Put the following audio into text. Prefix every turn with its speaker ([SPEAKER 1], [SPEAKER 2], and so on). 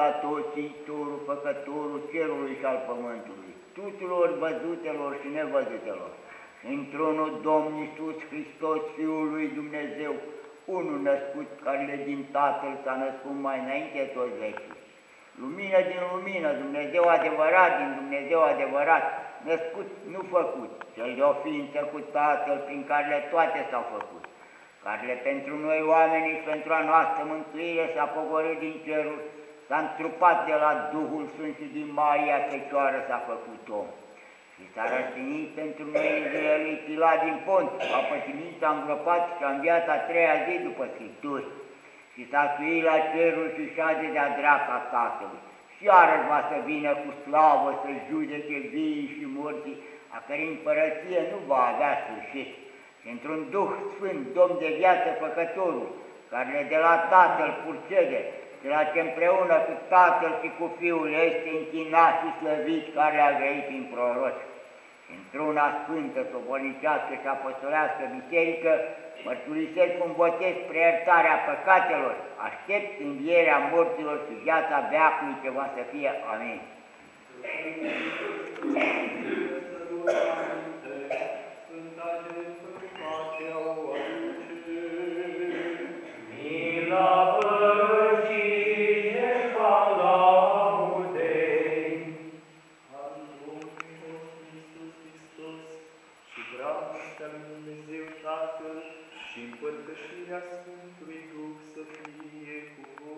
[SPEAKER 1] atotțitorul, făcătorul cerului și al pământului, tuturor văzutelor și nevăzutelor, într-unul Domn Iisus Hristos, Fiul lui Dumnezeu, unul născut, care din Tatăl s-a născut mai înainte toți vecii. Lumină din lumină, Dumnezeu adevărat din Dumnezeu adevărat, născut, nu făcut, cel de o ființă cu Tatăl, prin care toate s-au făcut, care pentru noi oamenii și pentru a noastră mântuire s-a pogorât din cerul, s-a întrupat de la Duhul Sfânt și din Maria Fecioară s-a făcut om. Și s-a răstinit pentru noi Izraelii Pilat din Pont, a pătimit, s-a îngropat și a înviat a treia zi după Scripturi. Și s-a suit la cerul și șade de-a dreapta Tatălui. Și iarăși va să vină cu slavă să judece viii și morții, a cărei împărăție nu va avea sfârșit. Și într-un Duh Sfânt, Domn de viață Făcătorul, care de la Tatăl purcede, de la ce împreună cu Tatăl și cu Fiul este închinat și slăvit, care a grăit prin proroci. Într-una sfântă, sobornicească și apostolească biserică, mărturisesc un botez spre iertarea păcatelor, aștept învierea morților și viața veacului va să fie. Amin.
[SPEAKER 2] Și împărtășirea Sfântului Duh să fie cu